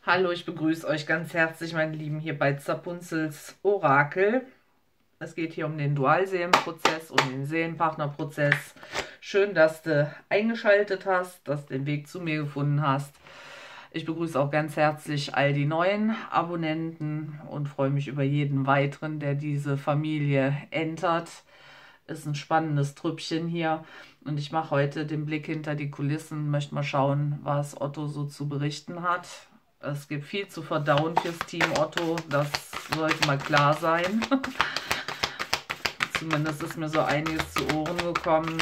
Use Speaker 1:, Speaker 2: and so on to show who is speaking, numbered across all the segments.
Speaker 1: Hallo, ich begrüße euch ganz herzlich, meine Lieben, hier bei Zapunzels Orakel. Es geht hier um den Dualseelenprozess und den Seelenpartnerprozess. Schön, dass du eingeschaltet hast, dass du den Weg zu mir gefunden hast. Ich begrüße auch ganz herzlich all die neuen Abonnenten und freue mich über jeden weiteren, der diese Familie entert. Ist ein spannendes Trüppchen hier und ich mache heute den Blick hinter die Kulissen, möchte mal schauen, was Otto so zu berichten hat. Es gibt viel zu verdauen fürs Team Otto, das sollte mal klar sein. Zumindest ist mir so einiges zu Ohren gekommen.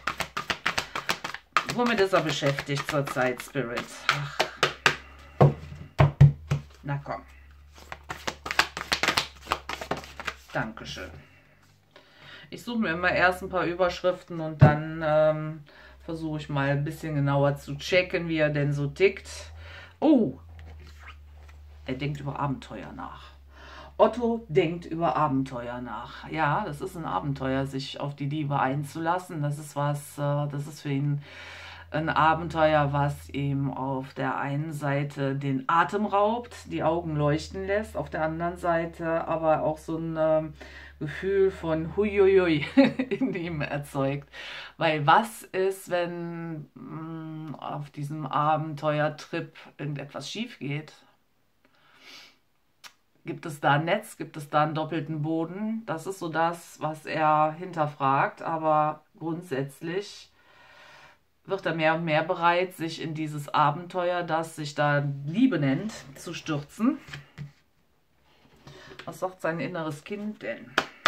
Speaker 1: Womit ist er beschäftigt zurzeit, Spirit? Ach. Na komm. Dankeschön. Ich suche mir immer erst ein paar Überschriften und dann versuche ich mal ein bisschen genauer zu checken, wie er denn so tickt. Oh, er denkt über Abenteuer nach. Otto denkt über Abenteuer nach. Ja, das ist ein Abenteuer, sich auf die Liebe einzulassen. Das ist das ist für ihn ein Abenteuer, was ihm auf der einen Seite den Atem raubt, die Augen leuchten lässt, auf der anderen Seite aber auch so ein Gefühl von Huiuiui in ihm erzeugt. Weil was ist, wenn auf diesem Abenteuertrip irgendetwas schief geht? Gibt es da ein Netz? Gibt es da einen doppelten Boden? Das ist so das, was er hinterfragt. Aber grundsätzlich wird er mehr und mehr bereit, sich in dieses Abenteuer, das sich da Liebe nennt, zu stürzen. Was sagt sein inneres Kind denn?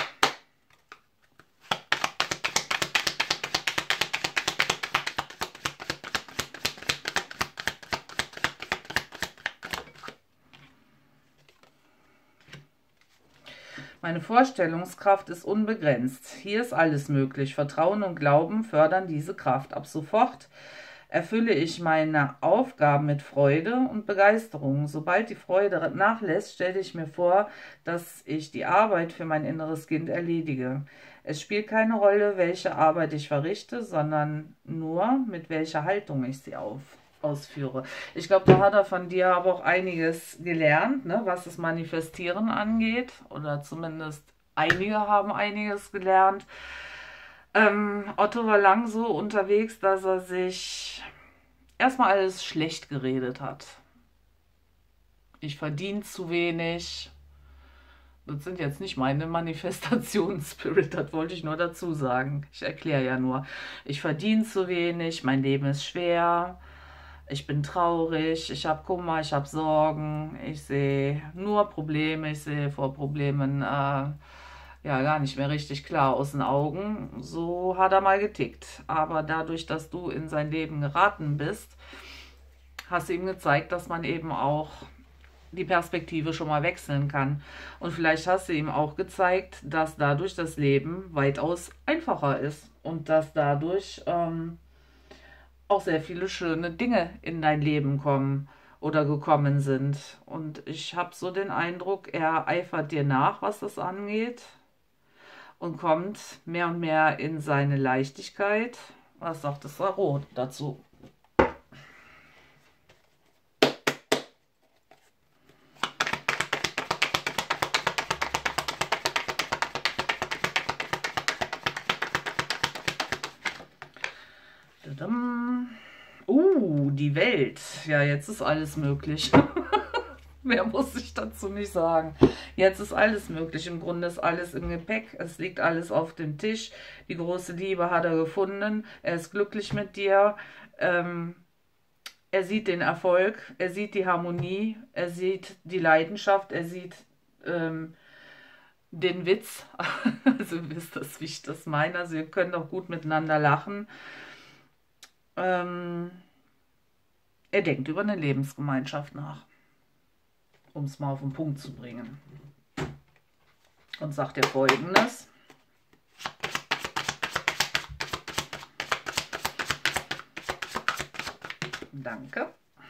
Speaker 1: Meine Vorstellungskraft ist unbegrenzt. Hier ist alles möglich. Vertrauen und Glauben fördern diese Kraft. Ab sofort erfülle ich meine Aufgaben mit Freude und Begeisterung. Sobald die Freude nachlässt, stelle ich mir vor, dass ich die Arbeit für mein inneres Kind erledige. Es spielt keine Rolle, welche Arbeit ich verrichte, sondern nur, mit welcher Haltung ich sie ausführe. Ich glaube, da hat er von dir aber auch einiges gelernt, ne, was das Manifestieren angeht. Oder zumindest einige haben einiges gelernt. Otto war lang so unterwegs, dass er sich erstmal alles schlecht geredet hat. Ich verdiene zu wenig. Das sind jetzt nicht meine Manifestationen, Spirit, das wollte ich nur dazu sagen. Ich erkläre ja nur. Ich verdiene zu wenig, mein Leben ist schwer. Ich bin traurig, ich habe Kummer, ich habe Sorgen, ich sehe nur Probleme, ich sehe vor Problemen ja gar nicht mehr richtig klar aus den Augen. So hat er mal getickt. Aber dadurch, dass du in sein Leben geraten bist, hast du ihm gezeigt, dass man eben auch die Perspektive schon mal wechseln kann. Und vielleicht hast du ihm auch gezeigt, dass dadurch das Leben weitaus einfacher ist und dass dadurch auch sehr viele schöne Dinge in dein Leben kommen oder gekommen sind. Und ich habe so den Eindruck, er eifert dir nach, was das angeht und kommt mehr und mehr in seine Leichtigkeit. Was sagt das Tarot dazu? Die Welt. Ja, jetzt ist alles möglich. Mehr muss ich dazu nicht sagen. Jetzt ist alles möglich. Im Grunde ist alles im Gepäck. Es liegt alles auf dem Tisch. Die große Liebe hat er gefunden. Er ist glücklich mit dir. Er sieht den Erfolg. Er sieht die Harmonie. Er sieht die Leidenschaft. Er sieht den Witz. Also ihr wisst das, wie ich das meine. Also ihr könnt auch gut miteinander lachen. Er denkt über eine Lebensgemeinschaft nach, um es mal auf den Punkt zu bringen. Und sagt dir Folgendes. Danke.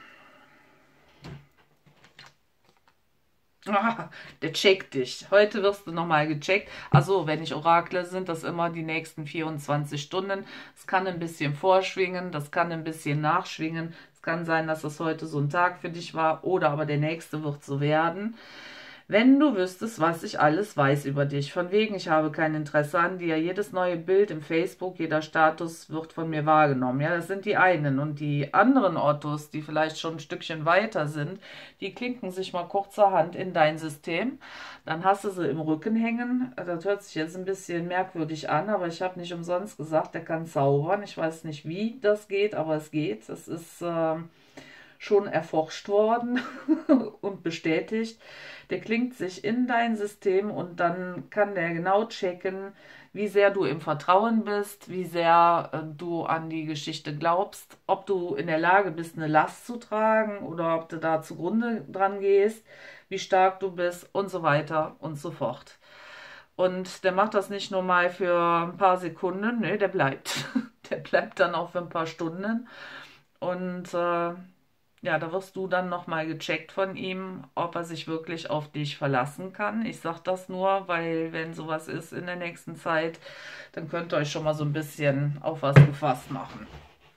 Speaker 1: Ah, der checkt dich. Heute wirst du nochmal gecheckt. Also, wenn ich Orakle, sind das immer die nächsten 24 Stunden. Es kann ein bisschen vorschwingen, das kann ein bisschen nachschwingen. Es kann sein, dass es heute so ein Tag für dich war oder aber der nächste wird so werden. Wenn du wüsstest, was ich alles weiß über dich, von wegen, ich habe kein Interesse an dir, jedes neue Bild im Facebook, jeder Status wird von mir wahrgenommen. Ja, das sind die einen. Und die anderen Ottos, die vielleicht schon ein Stückchen weiter sind, die klinken sich mal kurzerhand in dein System. Dann hast du sie im Rücken hängen. Das hört sich jetzt ein bisschen merkwürdig an, aber ich habe nicht umsonst gesagt, der kann zaubern. Ich weiß nicht, wie das geht, aber es geht. Es ist schon erforscht worden und bestätigt. Der klingt sich in dein System und dann kann der genau checken, wie sehr du im Vertrauen bist, wie sehr du an die Geschichte glaubst, ob du in der Lage bist, eine Last zu tragen oder ob du da zugrunde dran gehst, wie stark du bist und so weiter und so fort. Und der macht das nicht nur mal für ein paar Sekunden, nee, der bleibt. Der bleibt dann auch für ein paar Stunden. Und ja, da wirst du dann nochmal gecheckt von ihm, ob er sich wirklich auf dich verlassen kann. Ich sage das nur, weil wenn sowas ist in der nächsten Zeit, dann könnt ihr euch schon mal so ein bisschen auf was gefasst machen.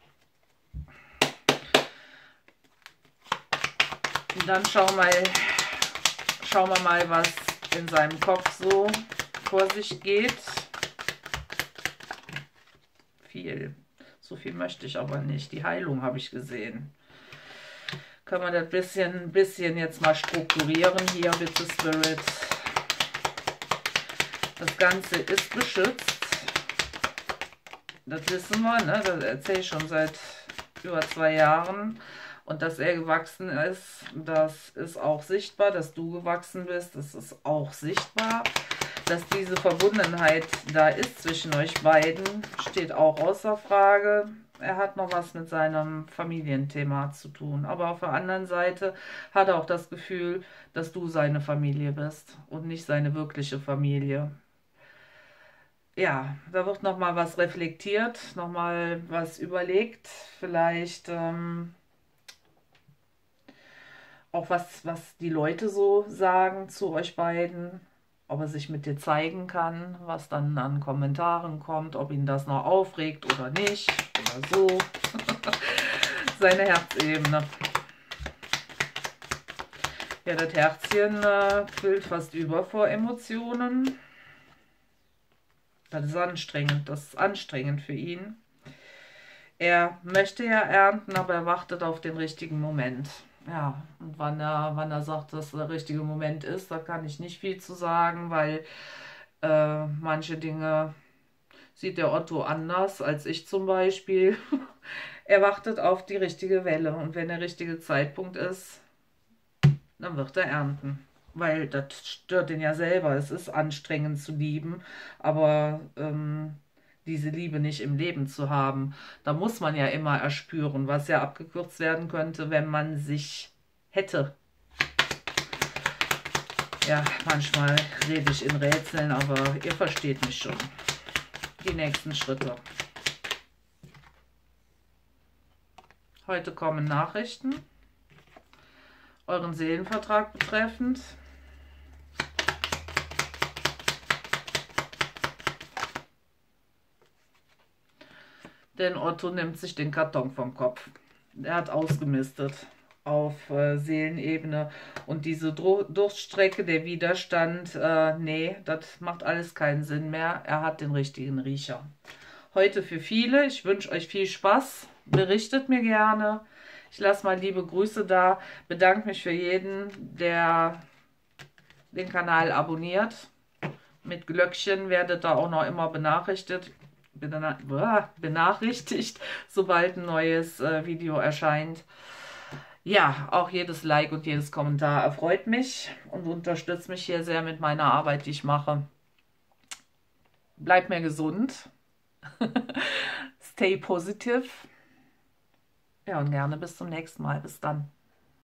Speaker 1: Und dann schauen wir mal, was in seinem Kopf so vor sich geht. Viel. So viel möchte ich aber nicht. Die Heilung habe ich gesehen. Können wir das bisschen jetzt mal strukturieren hier, bitte Spirit. Das Ganze ist beschützt. Das wissen wir, ne? Das erzähle ich schon seit über 2 Jahren. Und dass er gewachsen ist, das ist auch sichtbar. Dass du gewachsen bist, das ist auch sichtbar. Dass diese Verbundenheit da ist zwischen euch beiden, steht auch außer Frage. Er hat noch was mit seinem Familienthema zu tun. Aber auf der anderen Seite hat er auch das Gefühl, dass du seine Familie bist und nicht seine wirkliche Familie. Ja, da wird nochmal was reflektiert, nochmal was überlegt. Vielleicht auch was die Leute so sagen zu euch beiden. Ob er sich mit dir zeigen kann, was dann an Kommentaren kommt, ob ihn das noch aufregt oder nicht, oder so. Seine Herzebene. Ja, das Herzchen quillt fast über vor Emotionen. Das ist anstrengend, das ist anstrengend für ihn. Er möchte ja ernten, aber er wartet auf den richtigen Moment. Ja, und wann er sagt, dass der richtige Moment ist, da kann ich nicht viel zu sagen, weil manche Dinge sieht der Otto anders als ich zum Beispiel. Er wartet auf die richtige Welle und wenn der richtige Zeitpunkt ist, dann wird er ernten. Weil das stört ihn ja selber. Es ist anstrengend zu lieben, aber diese Liebe nicht im Leben zu haben, da muss man ja immer erspüren, was ja abgekürzt werden könnte, wenn man sich hätte. Ja, manchmal rede ich in Rätseln, aber ihr versteht mich schon. Die nächsten Schritte. Heute kommen Nachrichten, euren Seelenvertrag betreffend. Denn Otto nimmt sich den Karton vom Kopf. Er hat ausgemistet auf Seelenebene. Und diese Durststrecke, der Widerstand, nee, das macht alles keinen Sinn mehr. Er hat den richtigen Riecher. Heute für viele. Ich wünsche euch viel Spaß. Berichtet mir gerne. Ich lasse mal liebe Grüße da. Bedanke mich für jeden, der den Kanal abonniert. Mit Glöckchen werdet ihr auch noch immer benachrichtigt, sobald ein neues Video erscheint. Ja, auch jedes Like und jedes Kommentar erfreut mich und unterstützt mich hier sehr mit meiner Arbeit, die ich mache. Bleibt mir gesund. Stay positive. Ja, und gerne bis zum nächsten Mal. Bis dann.